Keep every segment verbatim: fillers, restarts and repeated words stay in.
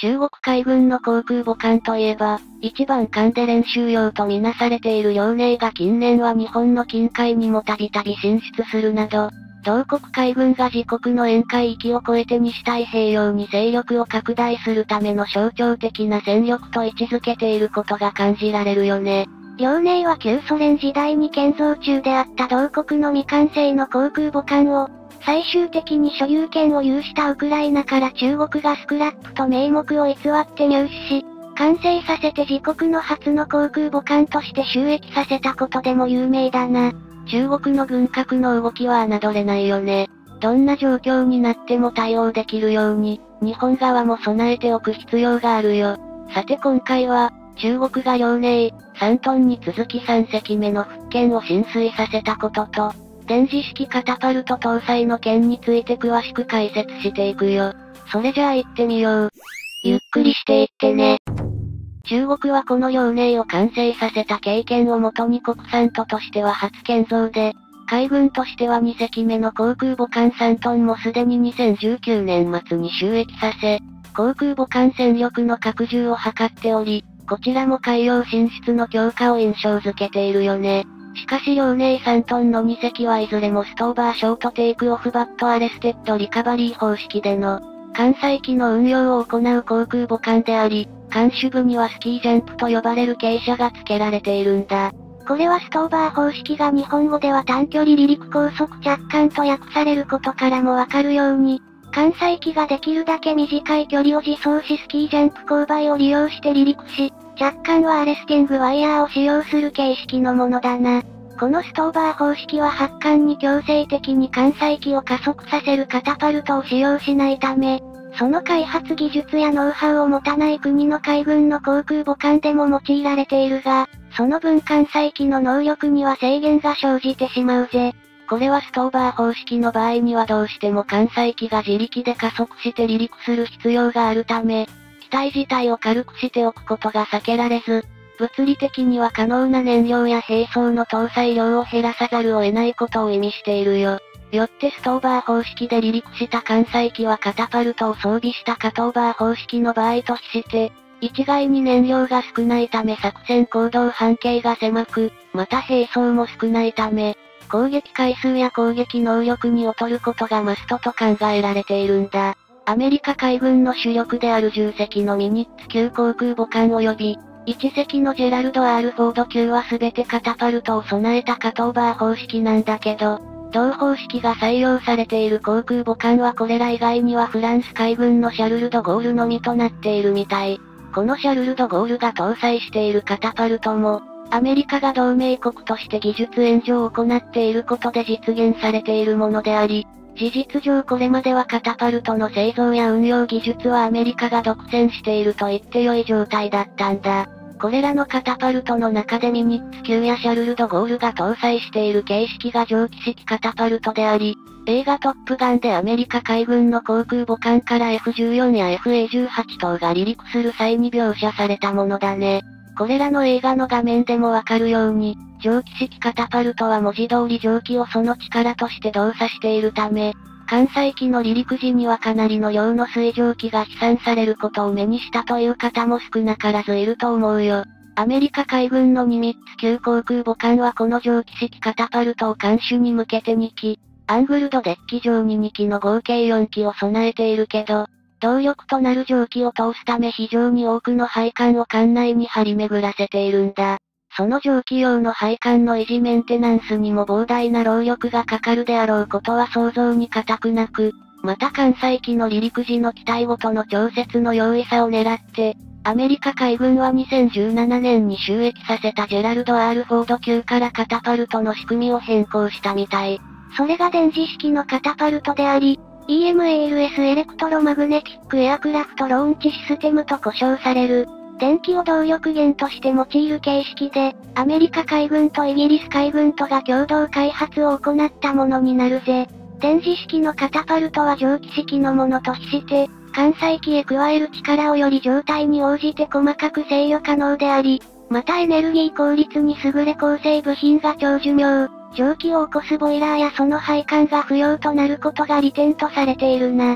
中国海軍の航空母艦といえば、一番艦で練習用とみなされている遼寧が近年は日本の近海にもたびたび進出するなど、同国海軍が自国の沿海域を超えて西太平洋に勢力を拡大するための象徴的な戦力と位置づけていることが感じられるよね。 遼寧は旧ソ連時代に建造中であった同国の未完成の航空母艦を、最終的に所有権を有したウクライナから中国がスクラップと名目を偽って入手し、完成させて自国の初の航空母艦として収益させたことでも有名だな。 中国の軍拡の動きは侮れないよね。どんな状況になっても対応できるように、日本側も備えておく必要があるよ。さて今回は、中国が遼寧、さんトンに続きさんせきめの福建を浸水させたことと、電磁式カタパルト搭載の件について詳しく解説していくよ。それじゃあ行ってみよう。 ゆっくりしていってね。 中国はこの遼寧を完成させた経験をもとに国産都としては初建造で、海軍としてはにせきめの航空母艦さんトンもすでににせんじゅうきゅうねん末に収益させ、航空母艦戦力の拡充を図っており、こちらも海洋進出の強化を印象づけているよね。しかし遼寧さんトンのにせきはいずれもストーバーショートテイクオフバットアレステッドリカバリー方式での、艦載機の運用を行う航空母艦であり、艦首部にはスキージャンプと呼ばれる傾斜が付けられているんだ。 これはストーバー方式が日本語では短距離離陸高速着艦と訳されることからもわかるように、艦載機ができるだけ短い距離を自走しスキージャンプ勾配を利用して離陸し、着艦はアレスティングワイヤーを使用する形式のものだな。このストーバー方式は発艦に強制的に艦載機を加速させるカタパルトを使用しないため、その開発技術やノウハウを持たない国の海軍の航空母艦でも用いられているが、その分艦載機の能力には制限が生じてしまうぜ。 これはストーバー方式の場合にはどうしても艦載機が自力で加速して離陸する必要があるため、機体自体を軽くしておくことが避けられず、物理的には可能な燃料や兵装の搭載量を減らさざるを得ないことを意味しているよ。よってストーバー方式で離陸した艦載機はカタパルトを装備したカトーバー方式の場合と比して、一概に燃料が少ないため作戦行動半径が狭く、また兵装も少ないため、攻撃回数や攻撃能力に劣ることがマストと考えられているんだ。アメリカ海軍の主力であるじゅっせきのミニッツ級航空母艦及び、いちせきのジェラルド・アール・フォード級は全てカタパルトを備えたカトーバー方式なんだけど、同方式が採用されている航空母艦はこれら以外にはフランス海軍のシャルル・ド・ゴールのみとなっているみたい。このシャルル・ド・ゴールが搭載しているカタパルトも、アメリカが同盟国として技術援助を行っていることで実現されているものであり、事実上これまではカタパルトの製造や運用技術はアメリカが独占していると言って良い状態だったんだ。これらのカタパルトの中でミニッツ級やシャルル・ド・ゴールが搭載している形式が蒸気式カタパルトであり、映画トップガンでアメリカ海軍の航空母艦から エフじゅうよん や エフエーじゅうはち 等が離陸する際に描写されたものだね。これらの映画の画面でもわかるように、蒸気式カタパルトは文字通り蒸気をその力として動作しているため、艦載機の離陸時にはかなりの量の水蒸気が飛散されることを目にしたという方も少なからずいると思うよ。アメリカ海軍のニミッツ級航空母艦はこの蒸気式カタパルトを艦首に向けてにき、アングルドデッキ上ににきの合計よんきを備えているけど、動力となる蒸気を通すため非常に多くの配管を艦内に張り巡らせているんだ。その蒸気用の配管の維持メンテナンスにも膨大な労力がかかるであろうことは想像に難くなく、また艦載機の離陸時の機体ごとの調節の容易さを狙って、アメリカ海軍はにせんじゅうななねんに収益させたジェラルド・アール・フォード級からカタパルトの仕組みを変更したみたい。 それが電磁式のカタパルトであり、イーエムエーエルエス エレクトロマグネティックエアクラフトローンチシステムと呼称される、電気を動力源として用いる形式で、アメリカ海軍とイギリス海軍とが共同開発を行ったものになるぜ。電磁式のカタパルトは蒸気式のものと比して、艦載機へ加える力をより状態に応じて細かく制御可能であり、またエネルギー効率に優れ構成部品が超寿命、蒸気を起こすボイラーやその配管が不要となることが利点とされているな。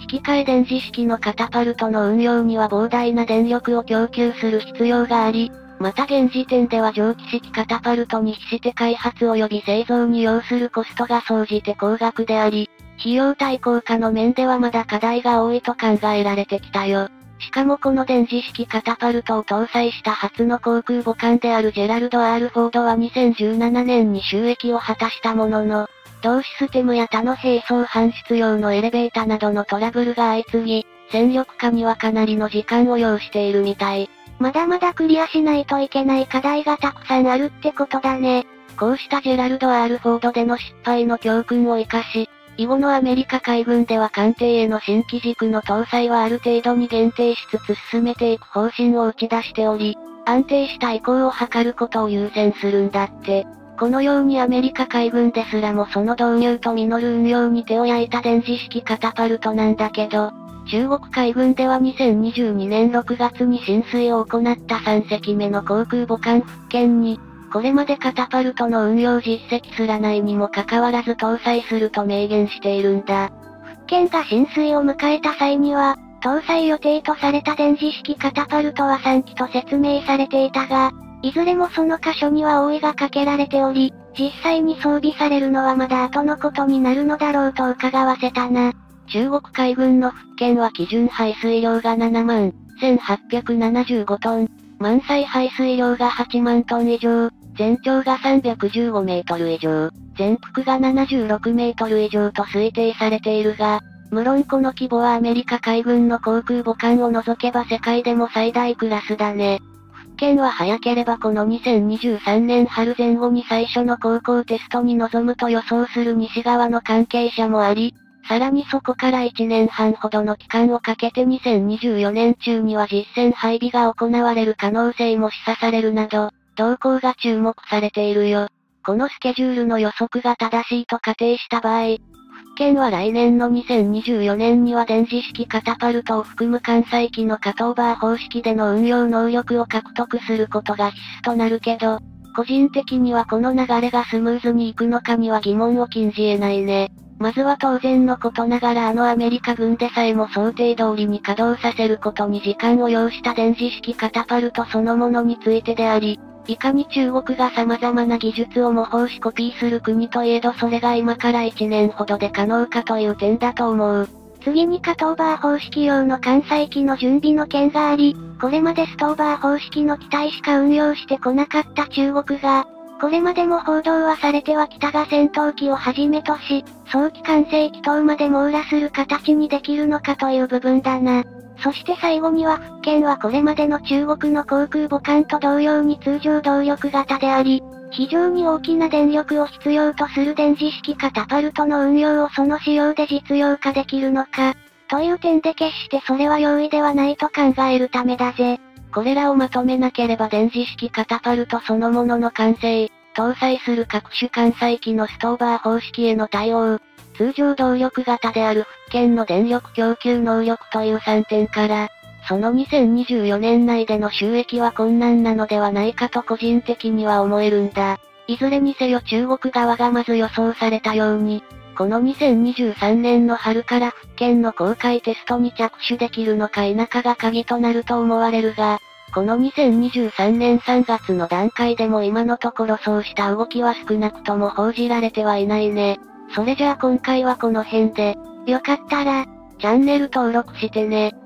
引き換え電磁式のカタパルトの運用には膨大な電力を供給する必要があり、また現時点では蒸気式カタパルトに比して開発及び製造に要するコストが総じて高額であり、費用対効果の面ではまだ課題が多いと考えられてきたよ。しかもこの電磁式カタパルトを搭載した初の航空母艦であるジェラルド・アール・フォードはにせんじゅうななねんに収益を果たしたものの、同システムや他の並走搬出用のエレベータなどのトラブルが相次ぎ、戦力化にはかなりの時間を要しているみたい。 まだまだクリアしないといけない課題がたくさんあるってことだね。 こうしたジェラルド・アール・フォードでの失敗の教訓を生かし、以後のアメリカ海軍では艦艇への新機軸の搭載はある程度に限定しつつ進めていく方針を打ち出しており、安定した移行を図ることを優先するんだって。このようにアメリカ海軍ですらもその導入と実る運用に手を焼いた電磁式カタパルトなんだけど、中国海軍ではにせんにじゅうにねんろくがつに進水を行ったさんせきめの航空母艦福建に、これまでカタパルトの運用実績すらないにもかかわらず搭載すると明言しているんだ。 福建が進水を迎えた際には、搭載予定とされた電磁式カタパルトはさんきと説明されていたが、いずれもその箇所には覆いがかけられており、実際に装備されるのはまだ後のことになるのだろうと伺わせたな。 中国海軍の福建は基準排水量がななまんせんはっぴゃくななじゅうごトン、満載排水量がはちまんトン以上、全長がさんびゃくじゅうごメートル以上、全幅がななじゅうろくメートル以上と推定されているが、無論この規模はアメリカ海軍の航空母艦を除けば世界でも最大クラスだね。福建は早ければこのにせんにじゅうさんねん春前後に最初の航行テストに臨むと予想する西側の関係者もあり、さらにそこからいちねんはんほどの期間をかけてにせんにじゅうよねん中には実戦配備が行われる可能性も示唆されるなど、動向が注目されているよ。このスケジュールの予測が正しいと仮定した場合、福建は来年のにせんにじゅうよねんには電磁式カタパルトを含む艦載機のカトーバー方式での運用能力を獲得することが必須となるけど、個人的にはこの流れがスムーズにいくのかには疑問を禁じ得ないね。まずは当然のことながらあのアメリカ軍でさえも想定通りに稼働させることに時間を要した電磁式カタパルトそのものについてであり、いかに中国が様々な技術を模倣しコピーする国といえどそれが今からいちねんほどで可能かという点だと思う。 次にカトーバー方式用の艦載機の準備の件があり、これまでストーバー方式の機体しか運用してこなかった中国が、これまでも報道はされてはきたが戦闘機をはじめとし、早期完成機等まで網羅する形にできるのかという部分だな。そして最後には福建はこれまでの中国の航空母艦と同様に通常動力型であり、非常に大きな電力を必要とする電磁式カタパルトの運用をその仕様で実用化できるのか、という点で決してそれは容易ではないと考えるためだぜ。 これらをまとめなければ電磁式カタパルトそのものの完成、搭載する各種艦載機のストーバー方式への対応、通常動力型である福建の電力供給能力というさんてんから、そのにせんにじゅうよねん内での収益は困難なのではないかと個人的には思えるんだ。いずれにせよ中国側がまず予想されたように、このにせんにじゅうさんねんの春から福建の公開テストに着手できるのか否かが鍵となると思われるが、このにせんにじゅうさんねんさんがつの段階でも今のところそうした動きは少なくとも報じられてはいないね。それじゃあ今回はこの辺で、 よかったら、 チャンネル登録してね。